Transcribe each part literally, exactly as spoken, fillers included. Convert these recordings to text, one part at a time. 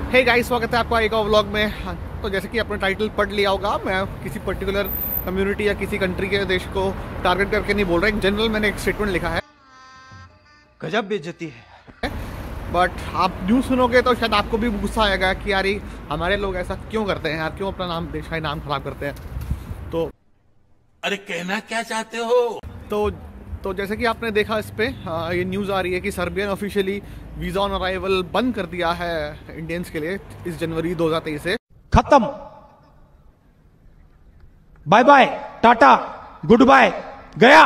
Hey guys, स्वागत है आपका एक और व्लॉग में। तो जैसे कि आपने टाइटल पढ़ लिया होगा, मैं किसी पर्टिकुलर कम्युनिटी या किसी कंट्री के देश को टारगेट करके नहीं बोल रहा। इन जनरल मैंने एक स्टेटमेंट लिखा है। गजब बेइज्जती है। बट आप न्यूज़ सुनोगे तो शायद आपको भी गुस्सा आएगा कि यार हमारे लोग ऐसा क्यों करते हैं यार, क्यों अपना नाम देश का नाम खराब करते हैं। तो अरे कहना क्या चाहते हो? तो तो जैसे कि आपने देखा इस पे आ, ये न्यूज़ आ रही है कि सर्बिया ने ऑफिशियली वीज़ा ऑन अराइवल बंद कर दिया है इंडियंस के लिए इस जनवरी दो हज़ार तेईस से। खत्म, bye bye, ta-ta, good bye, गया।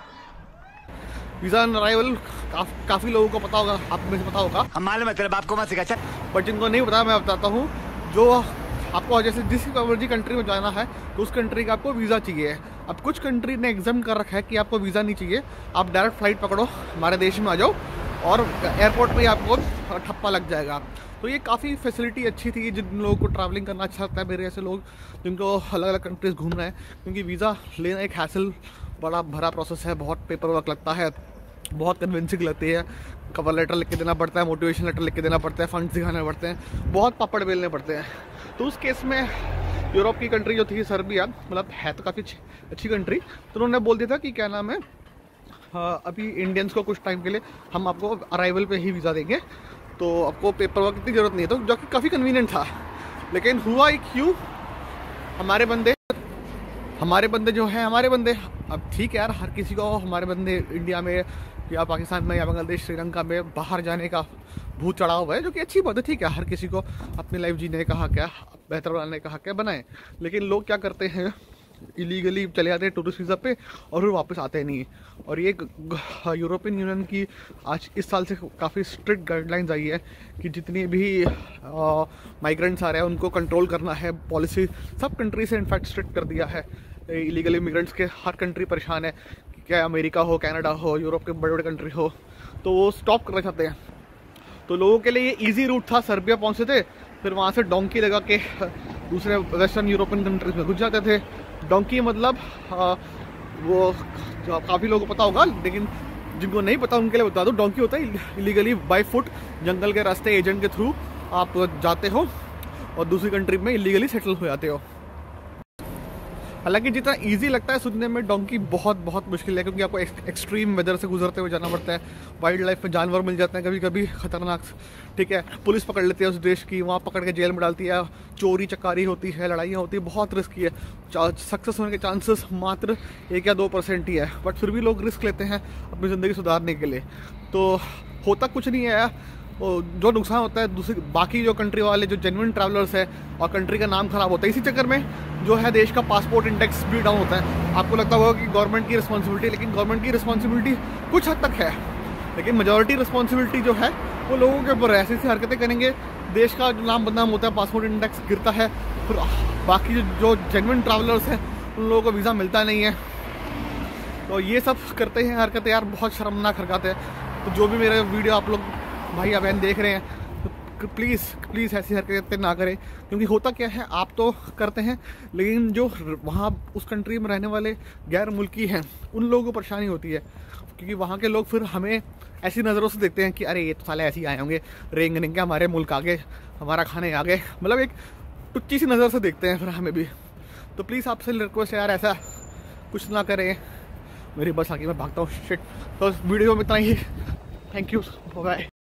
वीज़ा ऑन अराइवल काफ, काफ़ी लोगों को पता होगा, आप में से पता होगा। हम मालूम है तेरे बाप को मत सिखा। बट जिनको नहीं पता मैं बताता हूँ। जो आपको जैसे जिस मर्जी कंट्री में जाना है तो उस कंट्री का आपको वीज़ा चाहिए। अब कुछ कंट्री ने एग्जाम कर रखा है कि आपको वीज़ा नहीं चाहिए, आप डायरेक्ट फ्लाइट पकड़ो, हमारे देश में आ जाओ और एयरपोर्ट में ही आपको ठप्पा लग जाएगा। तो ये काफ़ी फैसिलिटी अच्छी थी जिन लोगों को ट्रैवलिंग करना अच्छा लगता है, मेरे ऐसे लोग जिनको अलग अलग कंट्रीज़ घूमना है। क्योंकि वीज़ा लेना एक हैसल बड़ा भरा प्रोसेस है, बहुत पेपर वर्क लगता है, बहुत कन्विंसिंग लगती है। कवर लेटर लिख के देना पड़ता है, मोटिवेशन लेटर लिख के देना पड़ता है, फंड्स दिखाने पड़ते हैं, बहुत पापड़ बेलने पड़ते हैं। तो उस केस में यूरोप की कंट्री जो थी सर्बिया, मतलब है तो काफ़ी अच्छी कंट्री, तो उन्होंने बोल दिया था कि क्या नाम है, हाँ, अभी इंडियंस को कुछ टाइम के लिए हम आपको अराइवल पे ही वीज़ा देंगे, तो आपको पेपर वर्क की ज़रूरत नहीं है। तो जो कि काफ़ी कन्वीनियंट था। लेकिन हुआ ही क्यों, हमारे बंदे हमारे बंदे जो हैं हमारे बंदे अब ठीक है यार, हर किसी को हमारे बंदे इंडिया में या पाकिस्तान में या बांग्लादेश श्रीलंका में बाहर जाने का भूत चढ़ा हुआ है, जो कि अच्छी बात है। ठीक है, हर किसी को अपनी लाइफ जीने का हक है, बेहतर बनाने का हक है, बनाए। लेकिन लोग क्या करते हैं, इलीगली चले जाते हैं टूरिस्ट वीज़ा पे और फिर वापस आते नहीं। और ये यूरोपियन यूनियन की आज इस साल से काफ़ी स्ट्रिक्ट गाइडलाइंस आई है कि जितनी भी माइग्रेंट्स आ रहे हैं उनको कंट्रोल करना है। पॉलिसी सब कंट्री से इनफैक्ट स्ट्रिक्ट कर दिया है। इलीगल इमिग्रेंट्स के हर कंट्री परेशान है, क्या अमेरिका हो, कनाडा हो, यूरोप के बड़े बड़े कंट्री हो, तो वो स्टॉप करना चाहते हैं। तो लोगों के लिए ये ईजी रूट था, सर्बिया पहुँचते थे, फिर वहाँ से डोंकी लगा के दूसरे वेस्टर्न यूरोपियन कंट्रीज में घुस जाते थे। डोंकी मतलब आ, वो काफ़ी लोगों को पता होगा, लेकिन जिनको नहीं पता उनके लिए बता दो। डोंकी होता है इलीगली बाय फुट जंगल के रास्ते एजेंट के थ्रू आप जाते हो और दूसरी कंट्री में इलीगली सेटल हो जाते हो। हालांकि जितना इजी लगता है सुनने में, डोंकी बहुत बहुत मुश्किल है, क्योंकि आपको एक्सट्रीम वेदर से गुजरते हुए जाना पड़ता है। वाइल्ड लाइफ में जानवर मिल जाते हैं कभी कभी खतरनाक, ठीक है, पुलिस पकड़ लेती है उस देश की, वहाँ पकड़ के जेल में डालती है, चोरी चकारी होती है, लड़ाइयाँ होती है, बहुत रिस्की है। सक्सेस होने के चांसेस मात्र एक या दो परसेंट ही है, बट फिर भी लोग रिस्क लेते हैं अपनी ज़िंदगी सुधारने के लिए। तो होता कुछ नहीं है, जो नुकसान होता है दूसरी बाकी जो कंट्री वाले जो जेन्युइन ट्रैवलर्स है और कंट्री का नाम खराब होता है। इसी चक्कर में जो है देश का पासपोर्ट इंडेक्स भी डाउन होता है। आपको लगता होगा कि गवर्नमेंट की रिस्पॉन्सिबिलिटी, लेकिन गवर्नमेंट की रिस्पॉन्सिबिलिटी कुछ हद तक है, लेकिन मेजॉरिटी रिस्पॉन्सिबिलिटी जो है वो लोगों के ऊपर है। ऐसी ऐसी हरकतें करेंगे, देश का जो नाम बदनाम होता है, पासपोर्ट इंडेक्स गिरता है, फिर बाकी जो जेन्युइन ट्रैवलर्स हैं उन लोगों को वीज़ा मिलता नहीं है। तो ये सब करते हैं हरकतें यार, बहुत शर्मनाक हरकत है। तो जो भी मेरे वीडियो आप लोग भाई या बहन देख रहे हैं, तो प्लीज़ प्लीज़ ऐसी हरकतें ना करें। क्योंकि होता क्या है, आप तो करते हैं, लेकिन जो वहाँ उस कंट्री में रहने वाले गैर मुल्की हैं उन लोगों को परेशानी होती है। क्योंकि वहाँ के लोग फिर हमें ऐसी नज़रों से देखते हैं कि अरे ये तो साले ऐसे ही आए होंगे, रेंग रेंग के हमारे मुल्क आगे, हमारा खाने आगे, मतलब एक टुच्ची सी नज़र से देखते हैं फिर हमें भी। तो प्लीज़ आपसे रिक्वेस्ट है यार, ऐसा कुछ ना करें। मेरी बस आगे मैं भागता हूँ, शिट। तो वीडियो में इतना ही, थैंक यू, बाय।